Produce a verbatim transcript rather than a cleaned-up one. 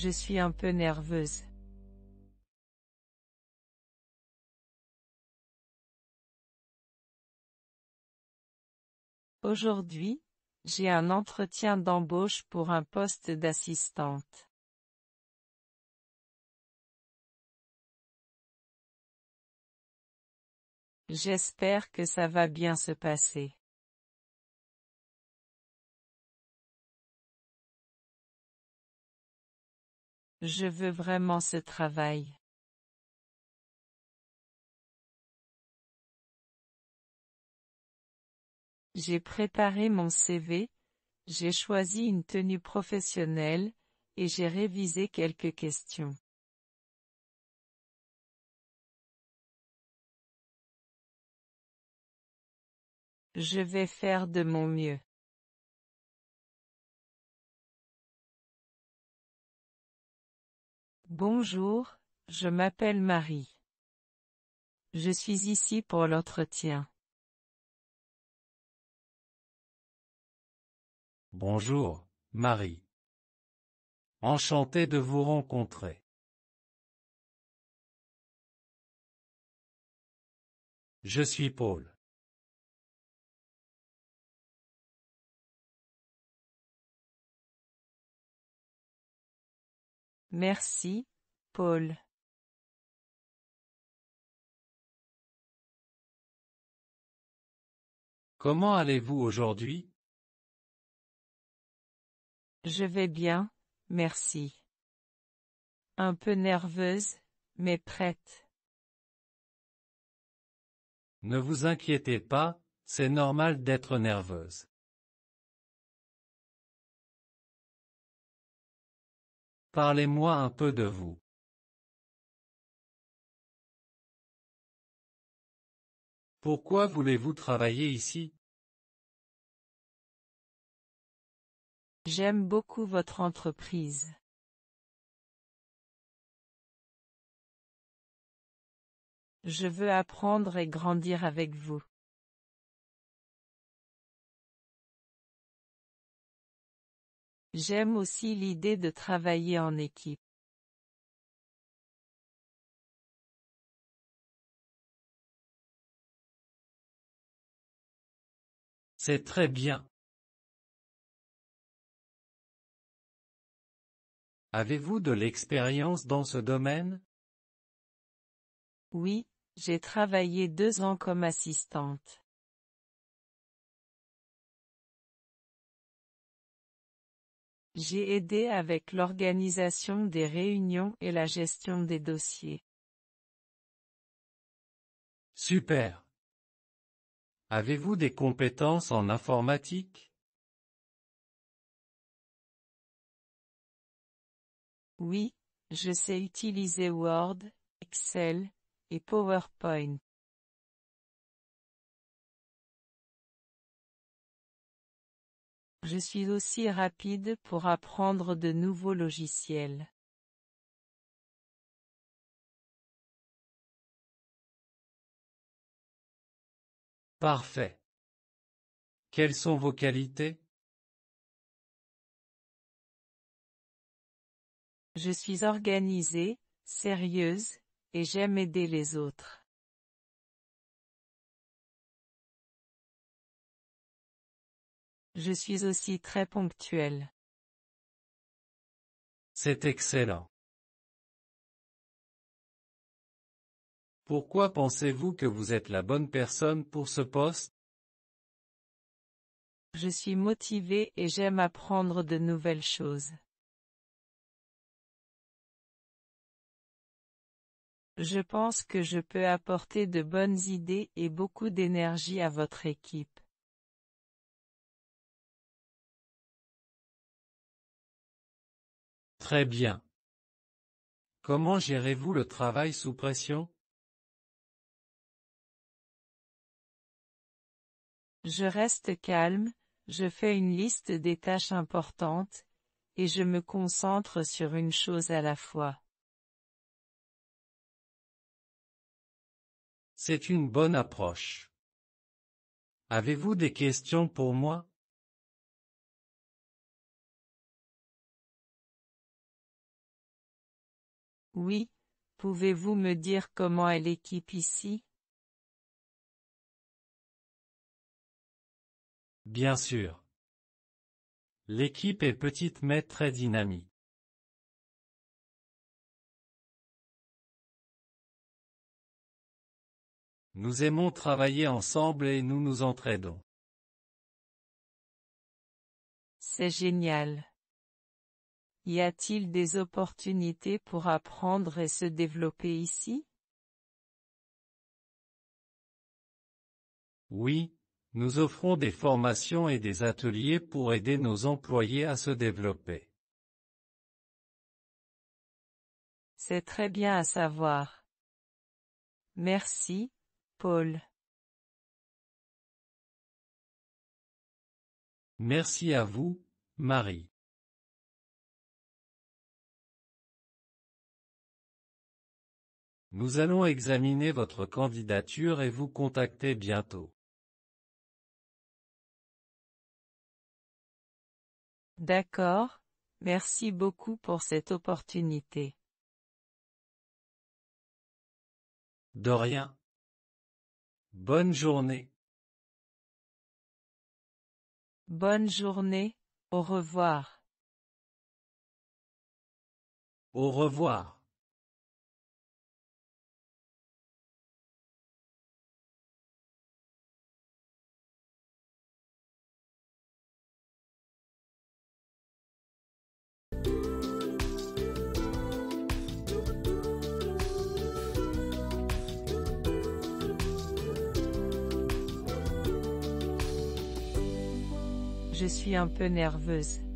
Je suis un peu nerveuse. Aujourd'hui, j'ai un entretien d'embauche pour un poste d'assistante. J'espère que ça va bien se passer. Je veux vraiment ce travail. J'ai préparé mon C V, j'ai choisi une tenue professionnelle, et j'ai révisé quelques questions. Je vais faire de mon mieux. Bonjour, je m'appelle Marie. Je suis ici pour l'entretien. Bonjour, Marie. Enchanté de vous rencontrer. Je suis Paul. Merci, Paul. Comment allez-vous aujourd'hui? Je vais bien, merci. Un peu nerveuse, mais prête. Ne vous inquiétez pas, c'est normal d'être nerveuse. Parlez-moi un peu de vous. Pourquoi voulez-vous travailler ici? J'aime beaucoup votre entreprise. Je veux apprendre et grandir avec vous. J'aime aussi l'idée de travailler en équipe. C'est très bien. Avez-vous de l'expérience dans ce domaine? Oui, j'ai travaillé deux ans comme assistante. J'ai aidé avec l'organisation des réunions et la gestion des dossiers. Super. Avez-vous des compétences en informatique? Oui, je sais utiliser Word, Excel, et PowerPoint. Je suis aussi rapide pour apprendre de nouveaux logiciels. Parfait. Quelles sont vos qualités? Je suis organisée, sérieuse, et j'aime aider les autres. Je suis aussi très ponctuelle. C'est excellent. Pourquoi pensez-vous que vous êtes la bonne personne pour ce poste? Je suis motivée et j'aime apprendre de nouvelles choses. Je pense que je peux apporter de bonnes idées et beaucoup d'énergie à votre équipe. Très bien. Comment gérez-vous le travail sous pression? Je reste calme, je fais une liste des tâches importantes, et je me concentre sur une chose à la fois. C'est une bonne approche. Avez-vous des questions pour moi? Oui, pouvez-vous me dire comment est l'équipe ici? Bien sûr. L'équipe est petite mais très dynamique. Nous aimons travailler ensemble et nous nous entraidons. C'est génial. Y a-t-il des opportunités pour apprendre et se développer ici? Oui, nous offrons des formations et des ateliers pour aider nos employés à se développer. C'est très bien à savoir. Merci, Paul. Merci à vous, Marie. Nous allons examiner votre candidature et vous contacter bientôt. D'accord, merci beaucoup pour cette opportunité. De rien. Bonne journée. Bonne journée, au revoir. Au revoir. Je suis un peu nerveuse.